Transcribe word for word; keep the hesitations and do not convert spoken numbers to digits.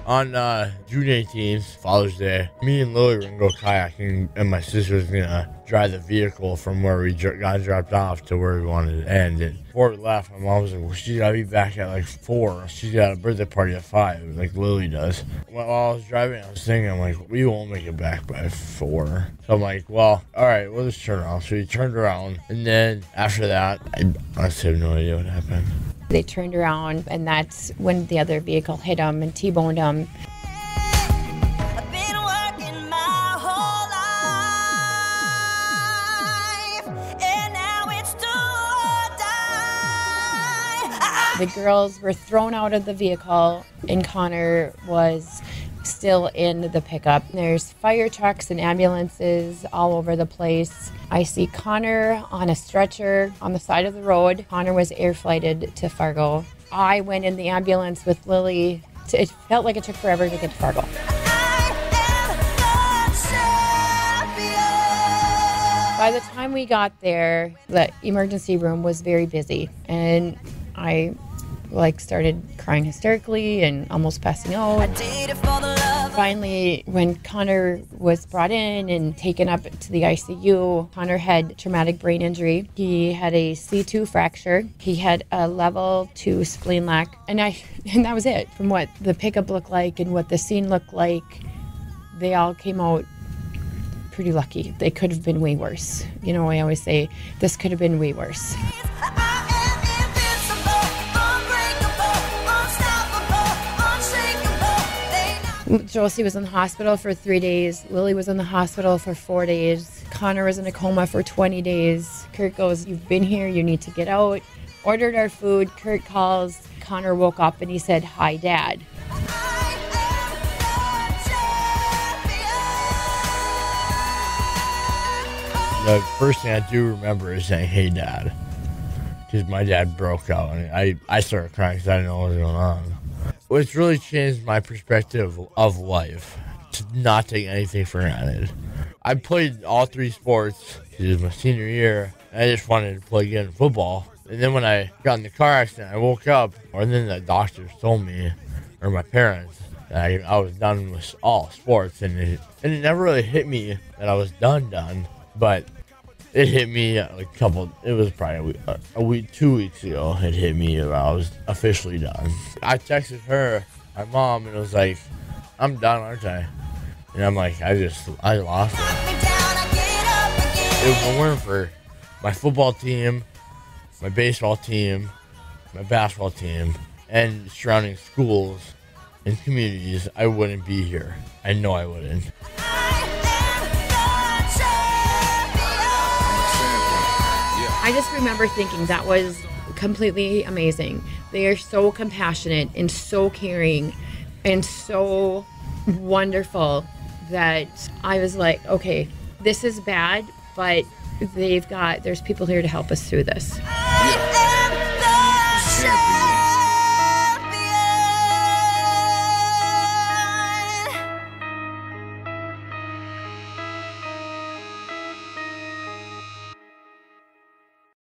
On uh, June eighteenth, Father's Day, me and Lily were going to go kayaking, and my sister was going to drive the vehicle from where we dr- got dropped off to where we wanted to end. And before we left, my mom was like, well, she's got to be back at like four. She's got a birthday party at five, like Lily does. While I was driving, I was thinking, I'm like, we won't make it back by four. So I'm like, well, all right, we'll just turn around. So we turned around, and then after that, I honestly have no idea what happened. They turned around, and that's when the other vehicle hit him and T-boned him. The girls were thrown out of the vehicle, and Connor was still in the pickup. There's fire trucks and ambulances all over the place. I see Connor on a stretcher on the side of the road. Connor was air flighted to Fargo. I went in the ambulance with Lily. It felt like it took forever to get to Fargo. By the time we got there, the emergency room was very busy, and I like started crying hysterically and almost passing out. Finally, when Connor was brought in and taken up to the I C U, Connor had traumatic brain injury. He had a C two fracture. He had a level two spleen lac, and I and that was it. From what the pickup looked like and what the scene looked like, they all came out pretty lucky. They could have been way worse. You know, I always say this could have been way worse. Josie was in the hospital for three days. Lily was in the hospital for four days. Connor was in a coma for twenty days. Kurt goes, you've been here, you need to get out. Ordered our food. Kurt calls. Connor woke up and he said, hi, Dad. The first thing I do remember is saying, hey, Dad. Because my dad broke out, and I, I started crying because I didn't know what was going on. It's really changed my perspective of life, to not take anything for granted. I played all three sports. It was my senior year, and I just wanted to play again football. And then when I got in the car accident, I woke up, and then the doctors told me, or my parents, that I, I was done with all sports. And it, and it never really hit me that I was done, done. But it hit me a couple, it was probably a week, a week, two weeks ago, it hit me when I was officially done. I texted her, my mom, and it was like, I'm done, aren't I? And I'm like, I just, I lost it. If it weren't for my football team, my baseball team, my basketball team, and surrounding schools and communities, I wouldn't be here. I know I wouldn't. I just remember thinking that was completely amazing. They are so compassionate and so caring and so wonderful that I was like, okay, this is bad, but they've got, there's people here to help us through this.